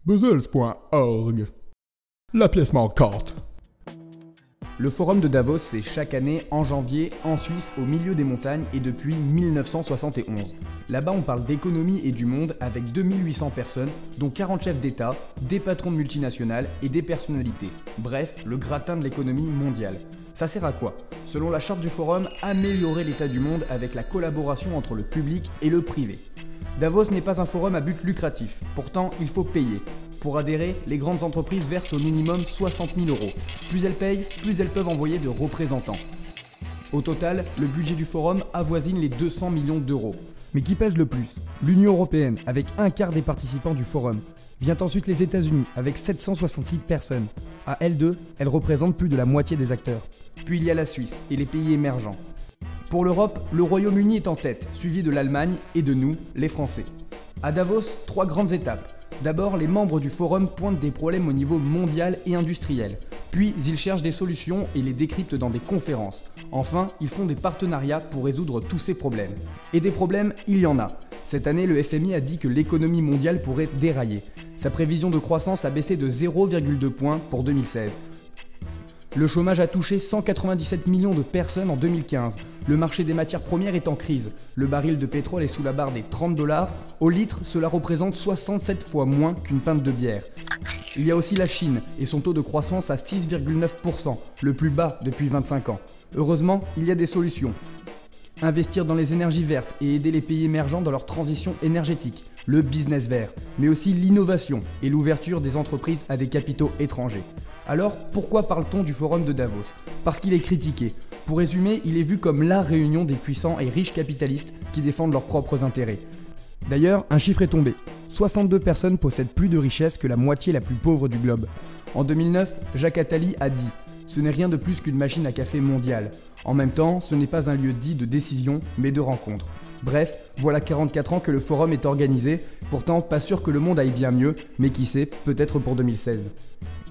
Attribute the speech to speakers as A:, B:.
A: Buzzels.org. La pièce manquante.
B: Le forum de Davos, c'est chaque année en janvier en Suisse au milieu des montagnes et depuis 1971. Là-bas, on parle d'économie et du monde avec 2800 personnes, dont 40 chefs d'État, des patrons de multinationales et des personnalités. Bref, le gratin de l'économie mondiale. Ça sert à quoi? Selon la charte du forum, améliorer l'état du monde avec la collaboration entre le public et le privé. Davos n'est pas un forum à but lucratif, pourtant il faut payer. Pour adhérer, les grandes entreprises versent au minimum 60 000 €. Plus elles payent, plus elles peuvent envoyer de représentants. Au total, le budget du forum avoisine les 200 millions d'euros. Mais qui pèse le plus? L'Union Européenne, avec un quart des participants du forum. Vient ensuite les États-Unis, avec 766 personnes. À elles deux, elles représentent plus de la moitié des acteurs. Puis il y a la Suisse et les pays émergents. Pour l'Europe, le Royaume-Uni est en tête, suivi de l'Allemagne et de nous, les Français. À Davos, 3 grandes étapes. D'abord, les membres du forum pointent des problèmes au niveau mondial et industriel. Puis, ils cherchent des solutions et les décryptent dans des conférences. Enfin, ils font des partenariats pour résoudre tous ces problèmes. Et des problèmes, il y en a. Cette année, le FMI a dit que l'économie mondiale pourrait dérailler. Sa prévision de croissance a baissé de 0,2 points pour 2016. Le chômage a touché 197 millions de personnes en 2015. Le marché des matières premières est en crise. Le baril de pétrole est sous la barre des 30 $. Au litre, cela représente 67 fois moins qu'une pinte de bière. Il y a aussi la Chine et son taux de croissance à 6,9%, le plus bas depuis 25 ans. Heureusement, il y a des solutions. Investir dans les énergies vertes et aider les pays émergents dans leur transition énergétique, le business vert, mais aussi l'innovation et l'ouverture des entreprises à des capitaux étrangers. Alors, pourquoi parle-t-on du forum de Davos? Parce qu'il est critiqué. Pour résumer, il est vu comme la réunion des puissants et riches capitalistes qui défendent leurs propres intérêts. D'ailleurs, un chiffre est tombé. 62 personnes possèdent plus de richesses que la moitié la plus pauvre du globe. En 2009, Jacques Attali a dit « Ce n'est rien de plus qu'une machine à café mondiale. En même temps, ce n'est pas un lieu dit de décision, mais de rencontre. » Bref, voilà 44 ans que le forum est organisé, pourtant pas sûr que le monde aille bien mieux, mais qui sait, peut-être pour 2016.